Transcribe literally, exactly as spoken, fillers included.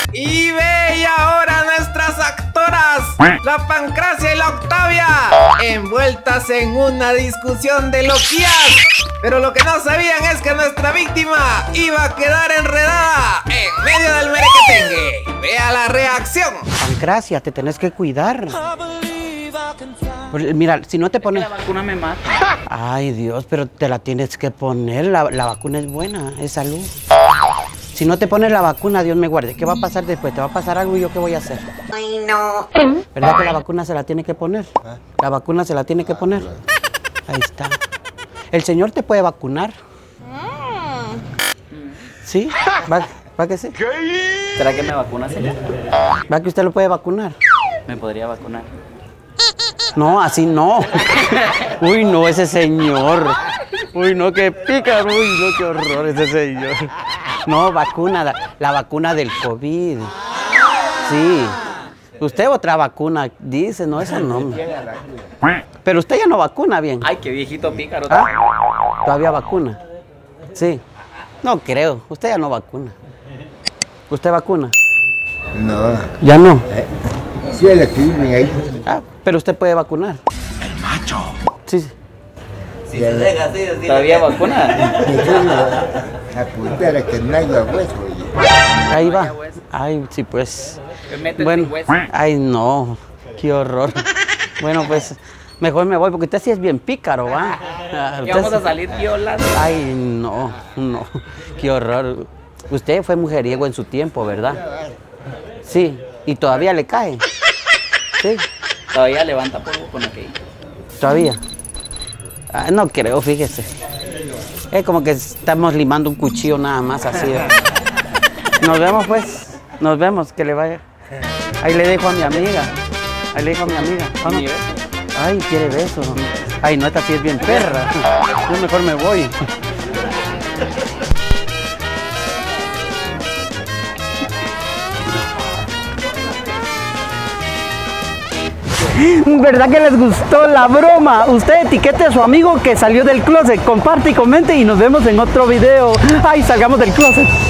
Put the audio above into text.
Y ve, y ahora nuestras actoras, la Pancracia y la Octavia, envueltas en una discusión de loquías. Pero lo que no sabían es que nuestra víctima iba a quedar enredada en medio del merequetengue. Vea la reacción. Pancracia, te tenés que cuidar. Pues, mira, si no te pones... La vacuna me mata. Ay, Dios, pero te la tienes que poner. La, la vacuna es buena, es salud. Si no te pones la vacuna, Dios me guarde. ¿Qué va a pasar después? ¿Te va a pasar algo y yo qué voy a hacer? Ay, no. ¿Verdad que la vacuna se la tiene que poner? La vacuna se la tiene que poner. Ahí está. ¿El señor te puede vacunar? ¿Sí? ¿Va, va que sí? ¿Será que me vacuna, señor? ¿Va que usted lo puede vacunar? ¿Me podría vacunar? No, así no. Uy, no, ese señor. Uy, no, qué pica. Uy, no, qué horror ese señor. No, vacuna, la, la vacuna del COVID. Sí. Usted otra vacuna dice, no, esa no. Pero usted ya no vacuna bien. Ay, qué viejito pícaro. ¿Ah? ¿Todavía vacuna? Sí. No creo, usted ya no vacuna. ¿Usted vacuna? No. ¿Ya no? Eh, sí, el equilibrio ahí. Ah, pero usted puede vacunar. El macho. Sí, sí. Si se deja, sí, ¿todavía vacuna? La puntera que no hay hueso. Ahí va. Ay, sí, pues. Bueno, ay, no. Qué horror. Bueno, pues, mejor me voy porque usted sí es bien pícaro, ¿va? Y vamos a salir violando. Ay, no, no. Qué horror. Usted fue mujeriego en su tiempo, ¿verdad? Sí. ¿Y todavía le cae? Sí. Todavía levanta polvo con aquello. ¿Todavía? Ah, no creo, fíjese. Es como que estamos limando un cuchillo nada más así. Nos vemos pues. Nos vemos, que le vaya. Ahí le dejo a mi amiga. Ahí le dejo a mi amiga. ¿O no? Ay, quiere beso. Ay, no, esta sí es bien perra. Yo mejor me voy. ¿Verdad que les gustó la broma? Usted etiquete a su amigo que salió del closet, comparte y comente y nos vemos en otro video. ¡Ay, salgamos del closet!